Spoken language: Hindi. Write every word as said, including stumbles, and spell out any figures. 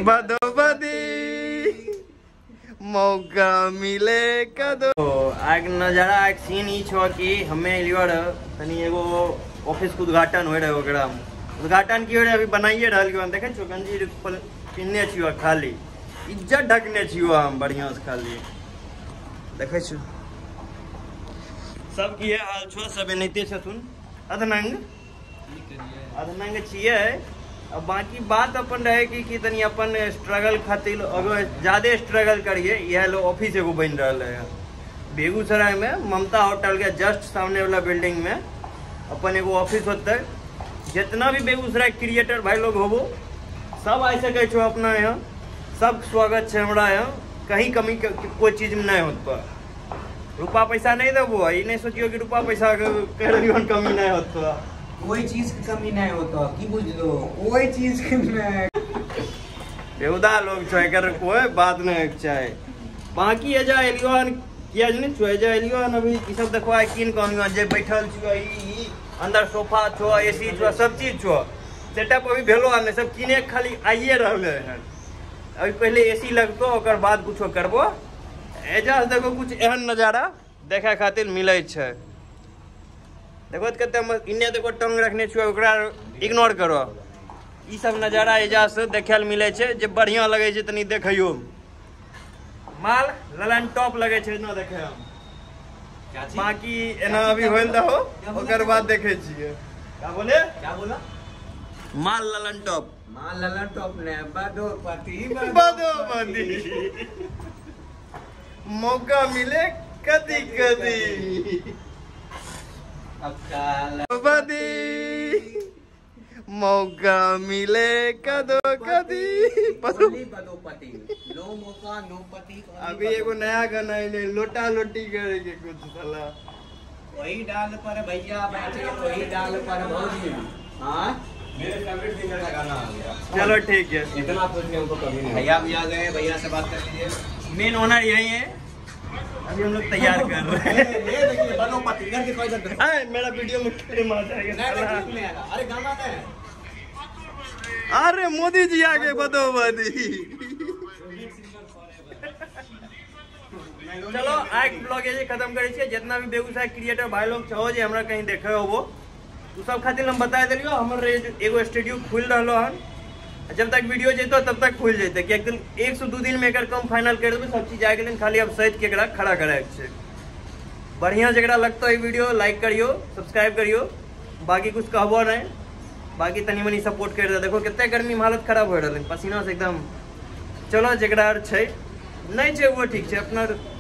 बदोबदी मौका मिले कदो। आग नजारा आग सीन ई छो कि हमें लिवर तनी एगो ऑफिस के उद्घाटन हो रहे ओकरा उद्घाटन की हो रहे अभी बनाइए रहल के देखे छो गंजी पिन्ने छियो खाली इज्जत ढकने छियो हम बढ़िया से खाली देखे छो सब की हाल छो सब एनाहिते छथुन अधनंग अधनंग छिए। अब बाकी बात अपन रहे कि, कि तनी अपन स्ट्रगल खातिर अगर ज्यादा स्ट्रगल करिए यह लोग ऑफिस एगो बन रहा है बेगूसराय में ममता होटल के जस्ट सामने वाला बिल्डिंग में अपन एगो ऑफिस होते जितना भी बेगूसराय क्रिएटर भाई लोग होबो सब आ सके छो अपना यहाँ सब स्वागत है हमारा यहाँ कहीं कमी कोई चीज में नहीं होता रुपा पैसा नहीं देबो ये नहीं सोचियो कि रुपा पैसा कमी नहीं होता कोई चीज की कमी नहीं होता की बुझ लो कोई चीज की नहीं बेहुदा लोग छो एकर कोई बात नहीं चाहे बाकी एजा एलियन किया जने छो एजा एलियन अभी ई सब देखवा किन कहनियो जे बैठल छो ई अंदर सोफा छो एसी छो सब चीज छो सेटअप अभी भेलो आ सब किने खाली आइए रहले हैं अभी पहले एसी लगतो ओकर बाद कुछो करबो एजा देखो कुछ एहन नजारा देखे खातिर मिले छे देखो कते इन्ने देखो टंग रखने छुआ ओकरा इग्नोर करो ई सब नजारा एजा से देखे मिले छे जे बढ़िया लगे छे तनी देखियो माल ललन टॉप लगे छे न देखे हम बाकी एना अभी होल दहो ओकर बाद देखे छिए का बोले क्या बोला माल ललन टॉप माल ललन टॉप ने बदोपति बदोपति मौका मिले कदी कदी बदी मौका मिले कदो कदी बदोपति नो मौका नो पति। अभी एगो नया गाना है लोटा लोटी करे के कुछ साला वही डाल पर भैया बैठे वही डाल पर भौजी। हां मेरे फेवरेट सिंगर का गाना आ गया चलो ठीक है इतना कुछ नहीं हमको कभी नहीं भैया भी आ गए भैया से बात कर लीजिए मेन ओनर यही है अभी हम लोग तैयार कर रहे हैं ये देखिए बदोपति इधर दिखाओ इधर अरे मेरा वीडियो में क्यों मार जाएगा अरे गाना है अरे मोदी जी आ गए बदोबदी। चलो आज ब्लॉग ये खत्म करे छे जितना भी बेगूसराय क्रिएटर भाई लोग छो जे हमरा कहीं देखे होबो तो सब खातिर हम बता देलियो हमर एगो स्टूडियो खुल रहलो हन जब तक वीडियो जेतो तब तक खुल जेते कि एक दिन एक से दो दिन में एकर कम फाइनल कर देबे सब चीज आ गेलन खाली अब सहित के एकरा खड़ा करे छे बढ़िया जकरा लगतो ई वीडियो लाइक करियो सब्सक्राइब करियो बाकी कुछ कहबो नहीं बाकी तनी मनी सपोर्ट कर दे देखो कितने गर्मी में हालत खराब हो रहल पसीना से एकदम चलो जकरा छै नहीं छै वो ठीक छै अपना